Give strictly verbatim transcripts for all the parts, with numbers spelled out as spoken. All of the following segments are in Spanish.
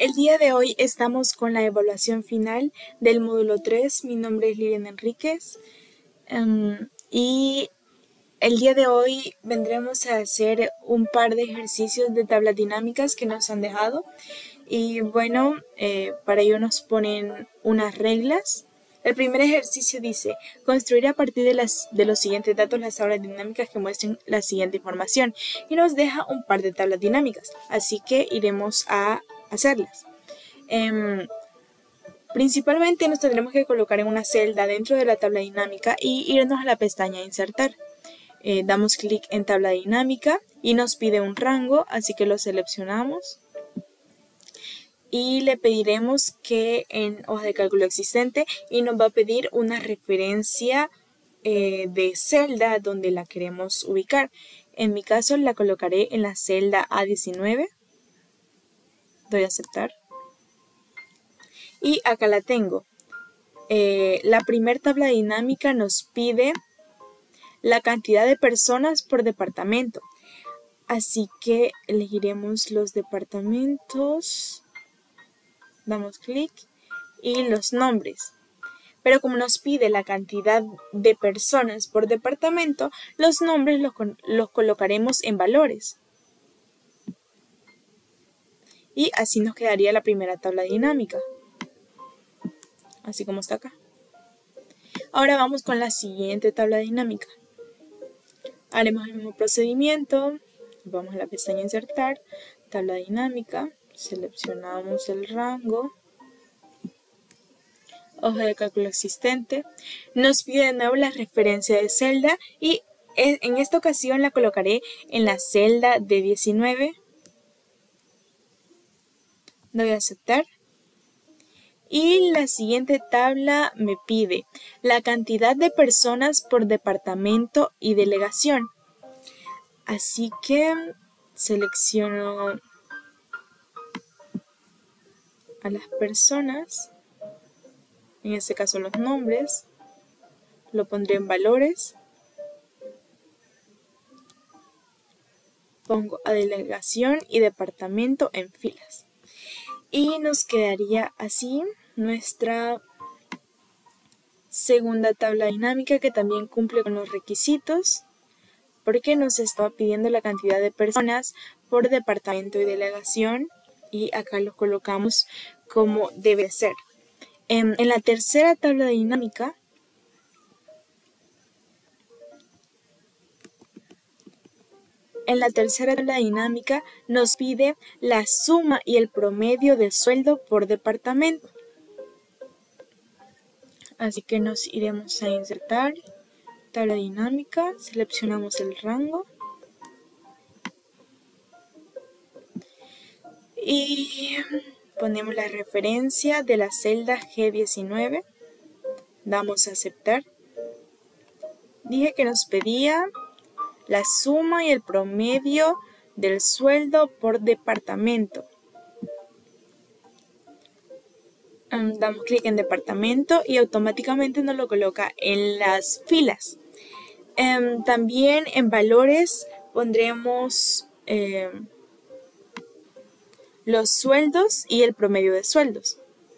El día de hoy estamos con la evaluación final del módulo tres. Mi nombre es Liliana Enríquez um, y el día de hoy vendremos a hacer un par de ejercicios de tablas dinámicas que nos han dejado. Y bueno, eh, para ello nos ponen unas reglas. El primer ejercicio dice, construir a partir de, las, de los siguientes datos las tablas dinámicas que muestren la siguiente información. Y nos deja un par de tablas dinámicas, así que iremos a hacerlas. Eh, principalmente nos tendremos que colocar en una celda dentro de la tabla dinámica y irnos a la pestaña Insertar. Eh, damos clic en tabla dinámica y nos pide un rango, así que lo seleccionamos. Y le pediremos que en hoja de cálculo existente y nos va a pedir una referencia eh, de celda donde la queremos ubicar. En mi caso la colocaré en la celda A diecinueve. Doy a aceptar. Y acá la tengo. Eh, la primera tabla dinámica nos pide la cantidad de personas por departamento. Así que elegiremos los departamentos. Damos clic y los nombres. Pero como nos pide la cantidad de personas por departamento, los nombres los, los colocaremos en valores. Y así nos quedaría la primera tabla dinámica. Así como está acá. Ahora vamos con la siguiente tabla dinámica. Haremos el mismo procedimiento. Vamos a la pestaña Insertar, tabla dinámica. Seleccionamos el rango. Hoja de cálculo existente. Nos pide de nuevo la referencia de celda y en esta ocasión la colocaré en la celda de diecinueve. Doy a aceptar. Y la siguiente tabla me pide la cantidad de personas por departamento y delegación. Así que selecciono a las personas, en este caso los nombres, lo pondré en valores, pongo a delegación y departamento en filas. Y nos quedaría así nuestra segunda tabla dinámica, que también cumple con los requisitos porque nos estaba pidiendo la cantidad de personas por departamento y delegación y acá lo colocamos como debe ser. En, en la tercera tabla dinámica En la tercera tabla dinámica nos pide la suma y el promedio de sueldo por departamento. Así que nos iremos a Insertar, tabla dinámica, seleccionamos el rango. Y ponemos la referencia de la celda G diecinueve. Damos a aceptar. Dije que nos pedía la suma y el promedio del sueldo por departamento. Um, damos clic en departamento y automáticamente nos lo coloca en las filas. Um, también en valores pondremos eh, los sueldos y el promedio de sueldos.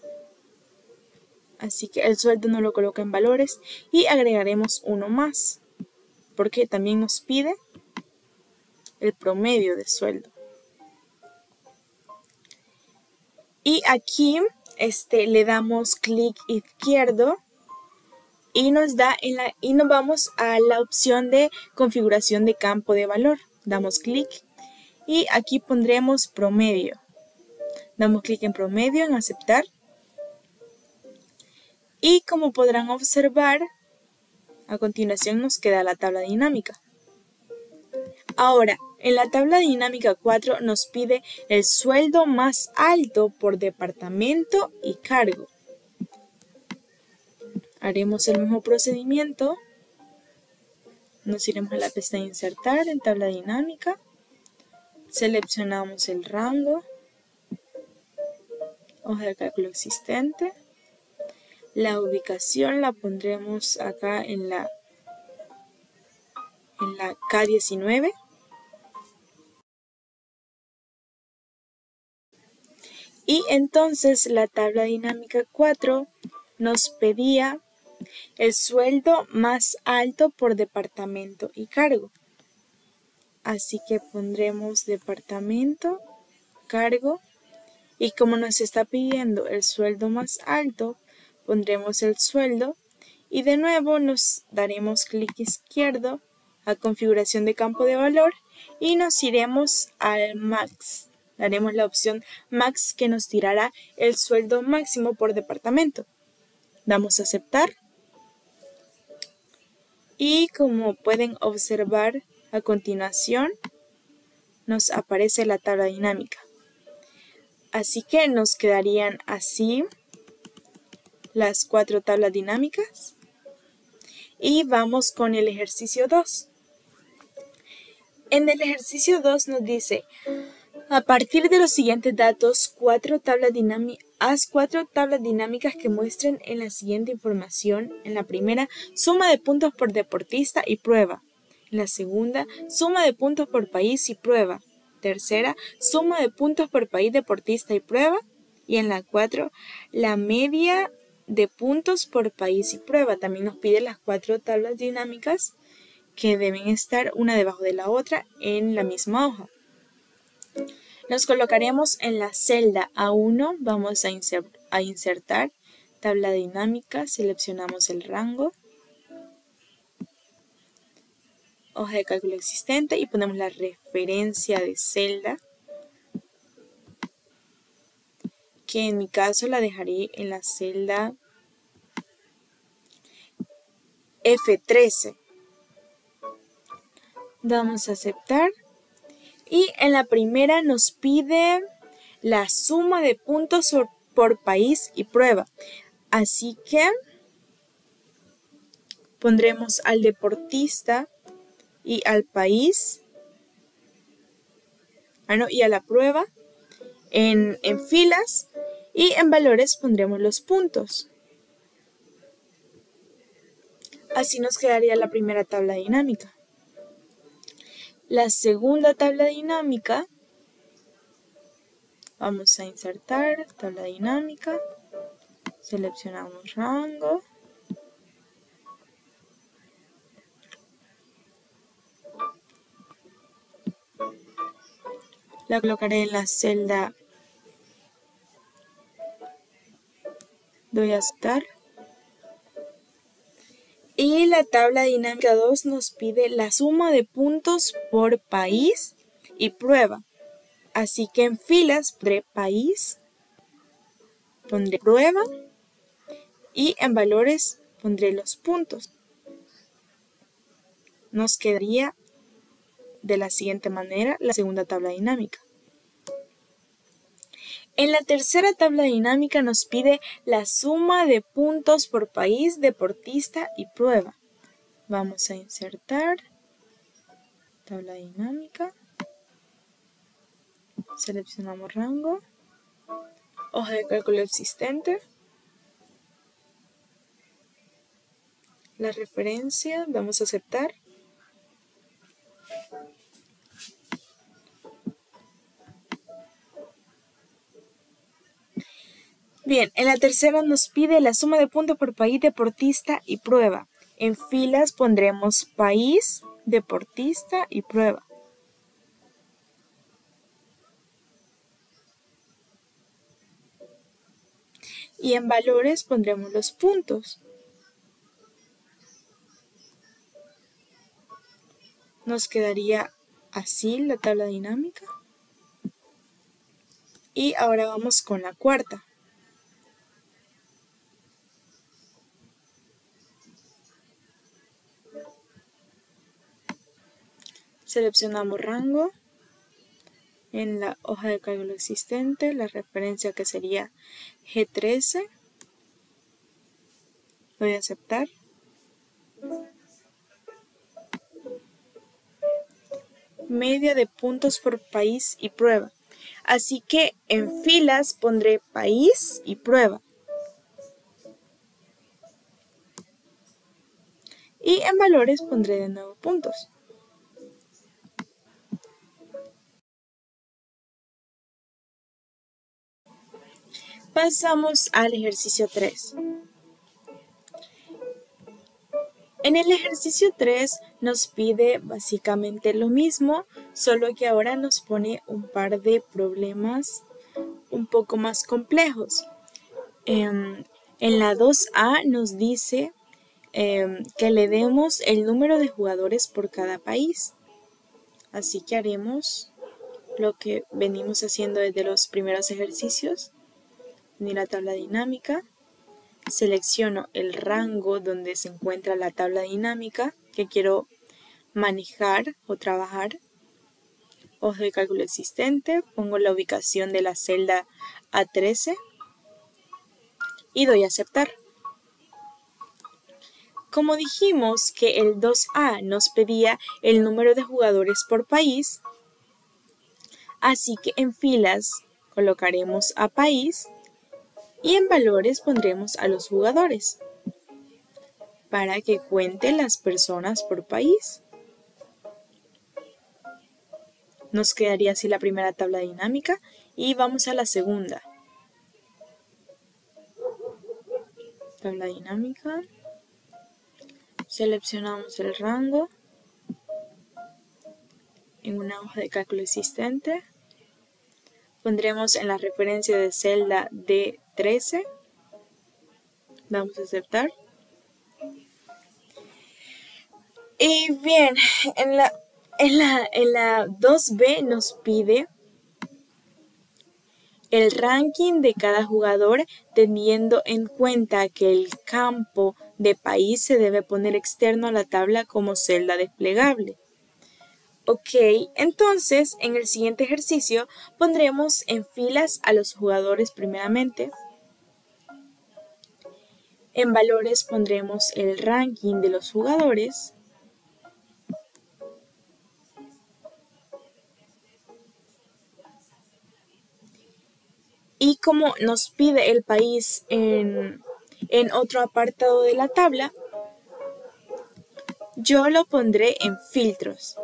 Así que el sueldo nos lo coloca en valores y agregaremos uno más, porque también nos pide el promedio de sueldo. Y aquí este, le damos clic izquierdo y nos da en la y nos vamos a la opción de configuración de campo de valor. Damos clic y aquí pondremos promedio. Damos clic en promedio, en aceptar. Y como podrán observar, a continuación nos queda la tabla dinámica. Ahora, en la tabla dinámica cuatro nos pide el sueldo más alto por departamento y cargo. Haremos el mismo procedimiento. Nos iremos a la pestaña Insertar en tabla dinámica. Seleccionamos el rango. Hoja de cálculo existente. La ubicación la pondremos acá en la, en la K diecinueve. Y entonces la tabla dinámica cuatro nos pedía el sueldo más alto por departamento y cargo. Así que pondremos departamento, cargo, y como nos está pidiendo el sueldo más alto, pondremos el sueldo y de nuevo nos daremos clic izquierdo a configuración de campo de valor y nos iremos al max. Daremos la opción max que nos tirará el sueldo máximo por departamento. Damos a aceptar. Y como pueden observar a continuación, nos aparece la tabla dinámica. Así que nos quedarían así las cuatro tablas dinámicas. Y vamos con el ejercicio dos. En el ejercicio dos nos dice, a partir de los siguientes datos, cuatro tablas haz cuatro tablas dinámicas que muestren en la siguiente información. En la primera, suma de puntos por deportista y prueba. En la segunda, suma de puntos por país y prueba. Tercera, suma de puntos por país, deportista y prueba. Y en la cuatro, la media de puntos por país y prueba. También nos pide las cuatro tablas dinámicas que deben estar una debajo de la otra en la misma hoja. Nos colocaremos en la celda A uno, vamos a, inser a insertar tabla dinámica, seleccionamos el rango, hoja de cálculo existente y ponemos la referencia de celda, que en mi caso la dejaré en la celda F trece. Damos a aceptar. Y en la primera nos pide la suma de puntos por, por país y prueba. Así que pondremos al deportista y al país, ah, no, y a la prueba en, en filas y en valores pondremos los puntos. Así nos quedaría la primera tabla dinámica. La segunda tabla dinámica, vamos a insertar tabla dinámica, seleccionamos rango, la colocaré en la celda, doy a aceptar. Y la tabla dinámica dos nos pide la suma de puntos por país y prueba. Así que en filas pondré país, pondré prueba y en valores pondré los puntos. Nos quedaría de la siguiente manera la segunda tabla dinámica. En la tercera tabla dinámica nos pide la suma de puntos por país, deportista y prueba. Vamos a insertar tabla dinámica, seleccionamos rango, hoja de cálculo existente, la referencia, vamos a aceptar. Bien, en la tercera nos pide la suma de puntos por país, deportista y prueba. En filas pondremos país, deportista y prueba. Y en valores pondremos los puntos. Nos quedaría así la tabla dinámica. Y ahora vamos con la cuarta. Seleccionamos rango, en la hoja de cálculo existente, la referencia que sería G trece, voy a aceptar. Media de puntos por país y prueba. Así que en filas pondré país y prueba. Y en valores pondré de nuevo puntos. Pasamos al ejercicio tres. En el ejercicio tres nos pide básicamente lo mismo, solo que ahora nos pone un par de problemas un poco más complejos. Eh, en la dos A nos dice eh, que le demos el número de jugadores por cada país. Así que haremos lo que venimos haciendo desde los primeros ejercicios. Ni la tabla dinámica. Selecciono el rango donde se encuentra la tabla dinámica que quiero manejar o trabajar. Hoja de cálculo existente, pongo la ubicación de la celda A trece y doy a aceptar. Como dijimos que el dos A nos pedía el número de jugadores por país, así que en filas colocaremos a país y en valores pondremos a los jugadores para que cuente las personas por país. Nos quedaría así la primera tabla dinámica y vamos a la segunda. Tabla dinámica. Seleccionamos el rango en una hoja de cálculo existente. Pondremos en la referencia de celda D trece. Damos a aceptar. Y bien, en la, en la, en la dos B nos pide el ranking de cada jugador teniendo en cuenta que el campo de país se debe poner externo a la tabla como celda desplegable. Ok, entonces en el siguiente ejercicio pondremos en filas a los jugadores primeramente. En valores pondremos el ranking de los jugadores. Y como nos pide el país en, en otro apartado de la tabla, yo lo pondré en filtros.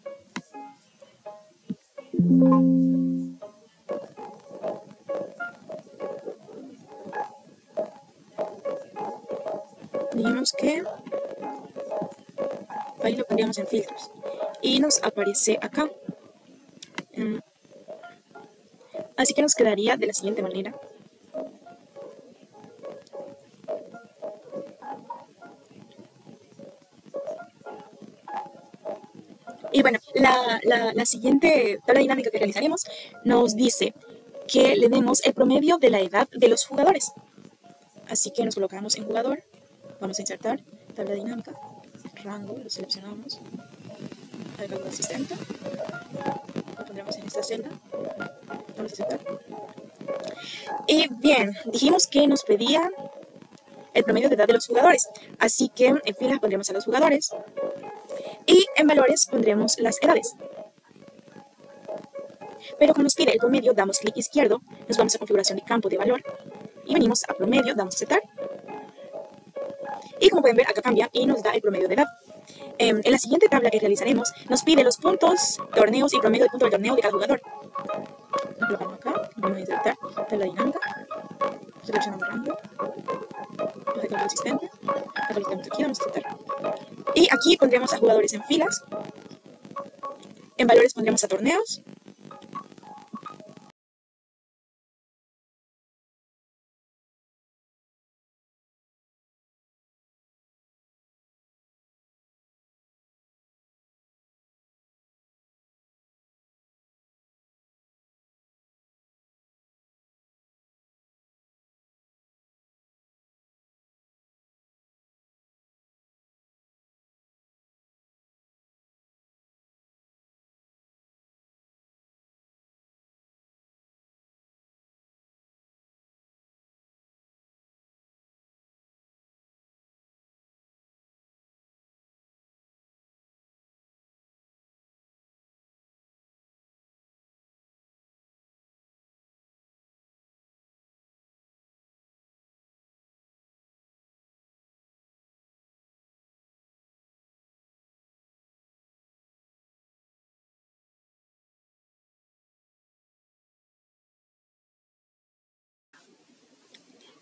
Digamos que país lo pondríamos en filtros y nos aparece acá. Así que nos quedaría de la siguiente manera. Y bueno, la, la, la siguiente tabla dinámica que realizaremos nos dice que le demos el promedio de la edad de los jugadores. Así que nos colocamos en jugador, vamos a insertar tabla dinámica, rango, lo seleccionamos, al cálculo asistente, lo pondremos en esta celda, vamos a aceptar. Y bien, dijimos que nos pedía el promedio de edad de los jugadores, así que en filas pondremos a los jugadores y en valores pondremos las edades. Pero como nos pide el promedio, damos clic izquierdo, nos vamos a configuración de campo de valor y venimos a promedio, damos a aceptar. Y como pueden ver, acá cambia y nos da el promedio de edad. Eh, en la siguiente tabla que realizaremos, nos pide los puntos, torneos y promedio de punto del torneo de cada jugador. Lo colocamos acá, vamos a insertar tabla dinámica, seleccionamos rango, hoja de cálculo existente, la colocamos aquí, vamos a aceptar. Y aquí pondremos a jugadores en filas, en valores pondremos a torneos,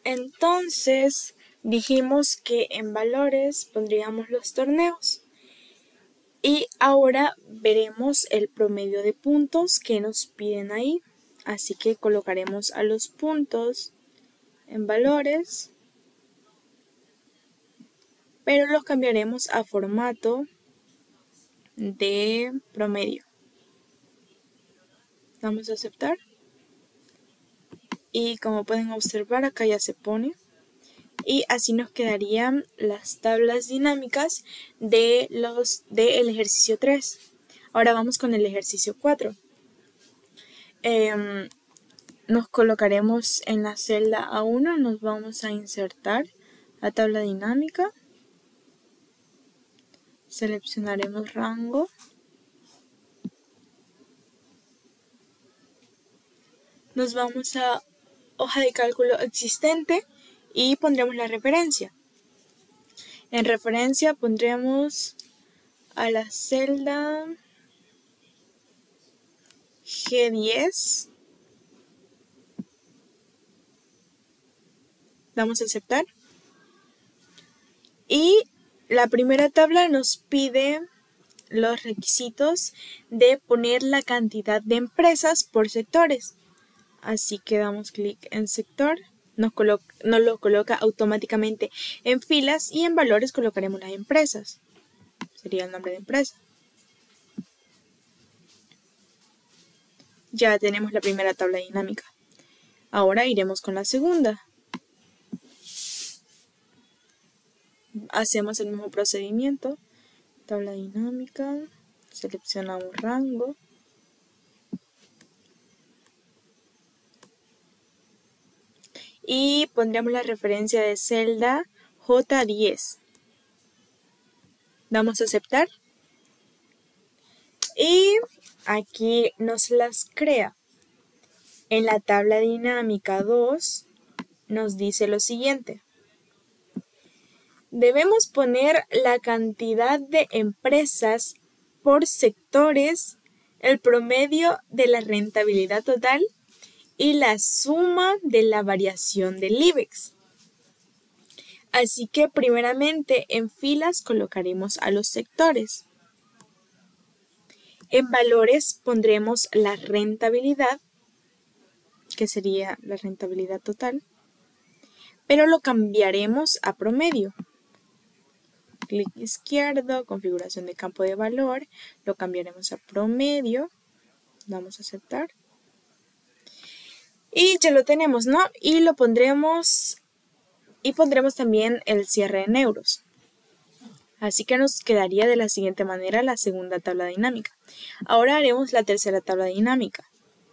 Entonces dijimos que en valores pondríamos los torneos. Y ahora veremos el promedio de puntos que nos piden ahí. Así que colocaremos a los puntos en valores, pero los cambiaremos a formato de promedio. Vamos a aceptar. Y como pueden observar, acá ya se pone. Y así nos quedarían las tablas dinámicas de los del ejercicio tres. Ahora vamos con el ejercicio cuatro. Eh, nos colocaremos en la celda A uno, nos vamos a insertar la tabla dinámica. Seleccionaremos rango. Nos vamos a hoja de cálculo existente y pondremos la referencia. En referencia pondremos a la celda G diez. Damos a aceptar. Y la primera tabla nos pide los requisitos de poner la cantidad de empresas por sectores. Así que damos clic en sector. Nos, nos lo coloca automáticamente en filas y en valores colocaremos las empresas. Sería el nombre de empresa. Ya tenemos la primera tabla dinámica. Ahora iremos con la segunda. Hacemos el mismo procedimiento. Tabla dinámica. Seleccionamos rango. Y pondremos la referencia de celda J diez. Damos a aceptar. Y aquí nos las crea. En la tabla dinámica dos nos dice lo siguiente. Debemos poner la cantidad de empresas por sectores, el promedio de la rentabilidad total y la suma de la variación del IBEX. Así que primeramente en filas colocaremos a los sectores. En valores pondremos la rentabilidad, que sería la rentabilidad total, pero lo cambiaremos a promedio. Clic izquierdo, configuración de campo de valor, lo cambiaremos a promedio, damos a aceptar. Y ya lo tenemos, ¿no? Y lo pondremos, y pondremos también el cierre en euros. Así que nos quedaría de la siguiente manera la segunda tabla dinámica. Ahora haremos la tercera tabla dinámica.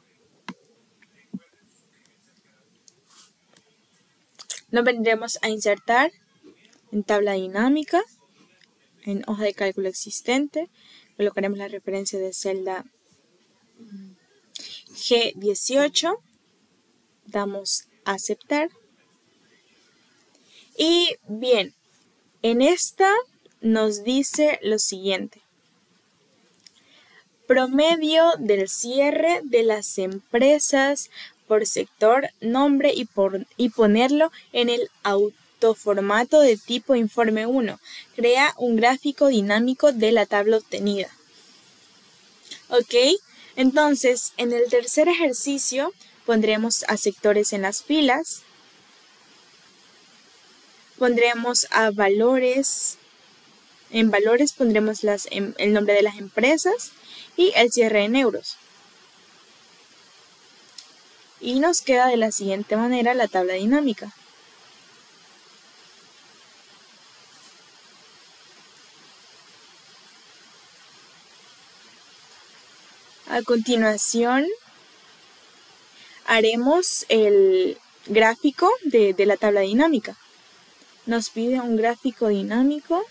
Nos vendremos a insertar en tabla dinámica, en hoja de cálculo existente, colocaremos la referencia de celda G dieciocho, damos a aceptar. Y bien, en esta nos dice lo siguiente. Promedio del cierre de las empresas por sector, nombre y, por, y ponerlo en el autoformato de tipo informe uno. Crea un gráfico dinámico de la tabla obtenida. Ok, entonces en el tercer ejercicio pondremos a sectores en las filas. Pondremos a valores. En valores pondremos las, el nombre de las empresas y el cierre en euros. Y nos queda de la siguiente manera la tabla dinámica. A continuación haremos el gráfico de, de la tabla dinámica. Nos pide un gráfico dinámico.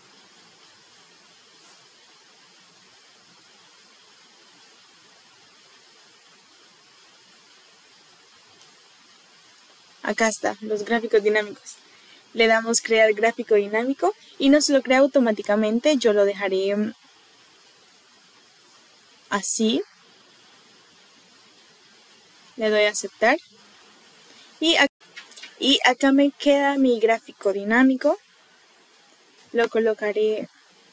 Acá está, los gráficos dinámicos. Le damos crear gráfico dinámico y nos lo crea automáticamente. Yo lo dejaré así. Le doy a aceptar. Y aquí Y acá me queda mi gráfico dinámico. Lo colocaré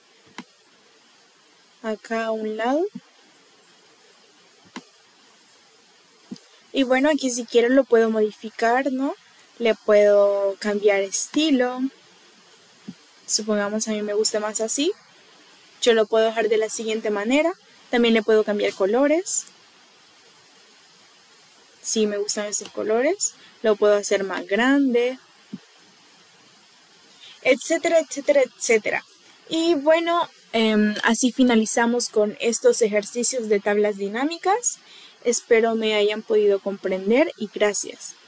acá a un lado. Y bueno, aquí si quiero lo puedo modificar, ¿no? Le puedo cambiar estilo. Supongamos a mí me gusta más así. Yo lo puedo dejar de la siguiente manera. También le puedo cambiar colores. Si me gustan estos colores. Lo puedo hacer más grande. Etcétera, etcétera, etcétera. Y bueno, eh, así finalizamos con estos ejercicios de tablas dinámicas. Espero me hayan podido comprender y gracias.